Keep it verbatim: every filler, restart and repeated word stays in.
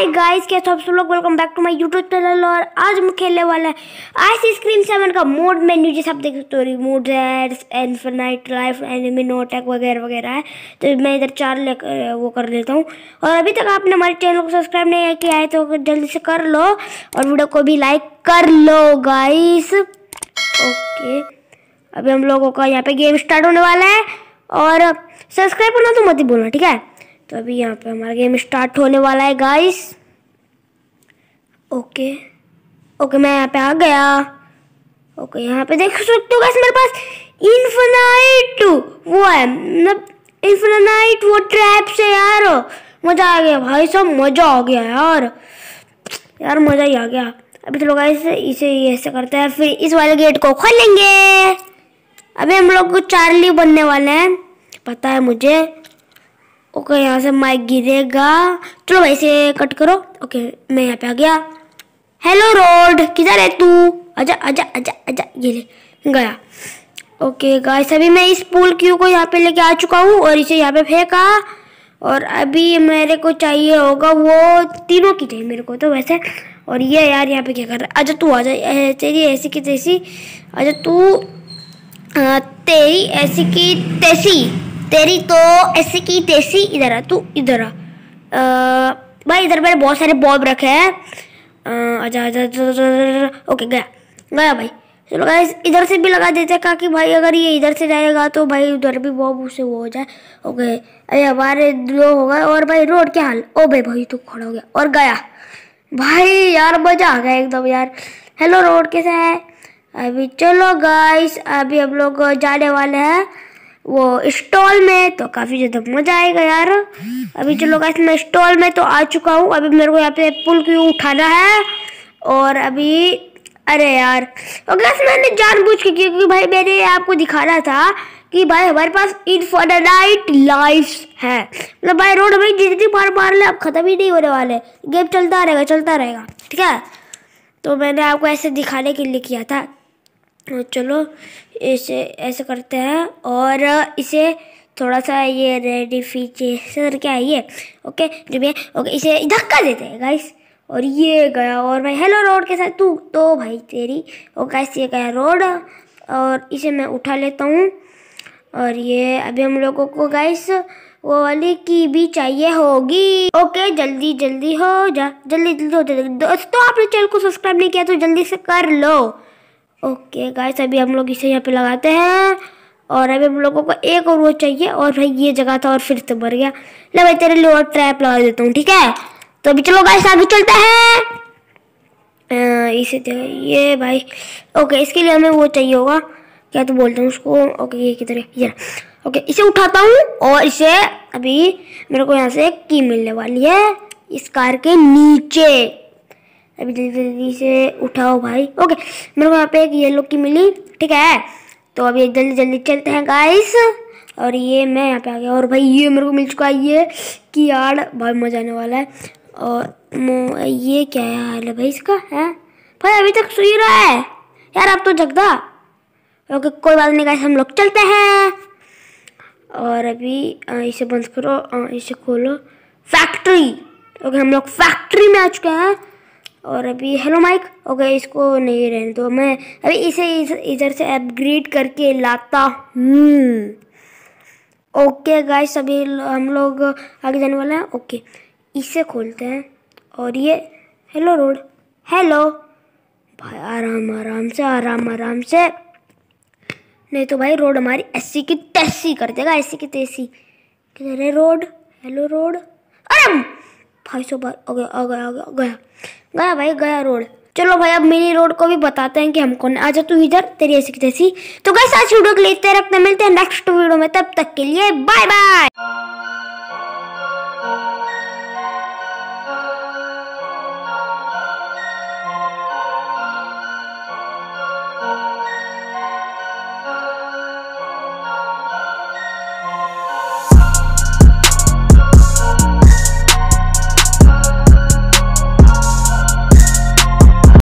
Guys, कैसे आप सब लोग? Welcome back to my YouTube channel. और आज हम खेलने वाला है आईसी स्क्रीम सेवन का मोड मेन्यू, जैसे आप देख सकते हो remote ads, infinite life, enemy no attack वगैरह वगैरह है। तो मैं इधर चार ले वो कर लेता हूँ। और अभी तक आपने हमारे चैनल को सब्सक्राइब नहीं किया है तो जल्दी से कर लो और वीडियो को भी लाइक कर लो गाइस। ओके, अभी हम लोगों का यहाँ पे गेम स्टार्ट होने वाला है और सब्सक्राइब करना तो मत ही बोलना, ठीक है? तो अभी यहाँ पे हमारा गेम स्टार्ट होने वाला है गाइस। ओके ओके मैं यहाँ पे आ गया। ओके, यहाँ पे देख सकते हो गाइस, मेरे पास इन्फिनाइट वो है, मतलब इन्फिनाइट वो ट्रैप्स है यार। मजा आ गया भाई, सब मजा आ गया यार यार मजा ही आ गया। अभी चलो गाइस इसे ऐसे करते हैं, फिर इस वाले गेट को खोलेंगे। अभी हम लोग चार्ली बनने वाले हैं, पता है मुझे। ओके, यहाँ से माइक गिरेगा। चलो भाई इसे कट करो। ओके, मैं यहाँ पे आ गया। हेलो रोड, किधर है तू? आजा आजा आजा आजा, ये ले गया। ओके गाइस, अभी मैं इस पूल क्यू को यहाँ पे लेके आ चुका हूँ और इसे यहाँ पे फेंका। और अभी मेरे को चाहिए होगा वो तीनों की चाहिए मेरे को तो वैसे। और ये यार यहाँ पे क्या कर रहा है? आजा तू आजा, तेरी ऐसी की तैसी आजा तू, तेरी ऐसी की तैसी, तेरी तो ऐसी की तैसी। इधर आ तू, इधर आ भाई। इधर मैंने बहुत सारे बॉब रखे हैं। आजा आजा। ओके गया गया भाई। चलो गाइस इधर से भी लगा देते हैं, ताकि भाई अगर ये इधर से जाएगा तो भाई उधर भी बॉब उसे वो हो जाए। ओके, अरे हमारे दो होगा। और भाई रोड क्या हाल? ओ भाई भाई तू खड़ा हो गया और गया भाई। यार मजा आ गया एकदम यार। हेलो रोड, कैसा है? अभी चलो गाइस, अभी हम लोग जाने वाले हैं वो स्टॉल में, तो काफी ज्यादा मजा आएगा यार। अभी चलो गाइस, मैं स्टॉल में तो आ चुका हूँ। अभी मेरे को यहाँ पे पुल क्यों उठाना है। और अभी अरे यार गाइस, मैंने जानबूझ के, क्योंकि भाई मैंने आपको दिखाना था कि भाई हमारे पास इन्फिनाइट लाइफ्स है। मतलब भाई रोड भाई जितनी बार मार ले अब खत्म ही नहीं होने वाले, गेम चलता रहेगा चलता रहेगा, ठीक है? तो मैंने आपको ऐसे दिखाने के लिए किया था। चलो इसे ऐसे करते हैं और इसे थोड़ा सा ये रेडिफिकेशन क्या है ये, ओके जो भी है। ओके, इसे धक्का देते हैं गाइस और ये गया। और भाई हेलो रोड के साथ तू तो भाई तेरी। और गाइस ये गया रोड और इसे मैं उठा लेता हूँ। और ये अभी हम लोगों को गाइस वो वाली की भी चाहिए होगी। ओके जल्दी जल्दी हो जा, जल्दी जल्दी हो जल्दी। दोस्तों आपने चैनल को सब्सक्राइब नहीं किया तो जल्दी से कर लो। ओके गाइस, अभी हम लोग इसे यहाँ पे लगाते हैं। और अभी हम लोगों को एक और वो चाहिए। और भाई ये जगह था और फिर से भर गया। ले भाई तेरे लिए और ट्रैप लगा देता हूँ, ठीक है? तो अभी चलो गाइस आगे चलते हैं। इसे ये भाई ओके, इसके लिए हमें वो चाहिए होगा, क्या तो बोलते हैं उसको। ओके ये किधर है? ये ओके, इसे उठाता हूँ और इसे अभी मेरे को यहाँ से एक की मिलने वाली है इस कार के नीचे। अभी जल्दी जल्दी से उठाओ भाई। ओके, मेरे को यहाँ पे एक येलो की मिली, ठीक है? तो अभी जल्दी जल्दी चलते हैं गाइस। और ये मैं यहाँ पे आ गया और भाई ये मेरे को मिल चुका है ये की यार्ड, बहुत मजा आने वाला है। और ये क्या हाल है भाई इसका? है भाई अभी तक सोई रहा है यार, अब तो जगदा। ओके कोई बात नहीं गाइस, हम लोग चलते हैं। और अभी इसे बंद करो, इसे खोलो। फैक्ट्री। ओके, हम लोग फैक्ट्री में आ चुके हैं। और अभी हेलो माइक। ओके, इसको नहीं रहने दो, मैं अभी इसे इधर से अपग्रेड करके लाता हूँ। ओके गाइस, अभी हम लोग आगे जाने वाले हैं। ओके, इसे खोलते हैं और ये हेलो रोड। हेलो भाई, आराम आराम से आराम आराम से, नहीं तो भाई रोड हमारी ऐसी की तैसी कर देगा, ऐसी की तैसी। किधर है रोड? Hello road. अरे भाई सो बार आ गया आ गया आ गया गया गया भाई गया रोड। चलो भाई अब मिनी रोड को भी बताते हैं कि हम कौन। आजा तू इधर, तेरी ऐसी की तैसी। तो गाइस आज वीडियो को लेते रखते, मिलते हैं नेक्स्ट वीडियो में, तब तक के लिए बाय बाय।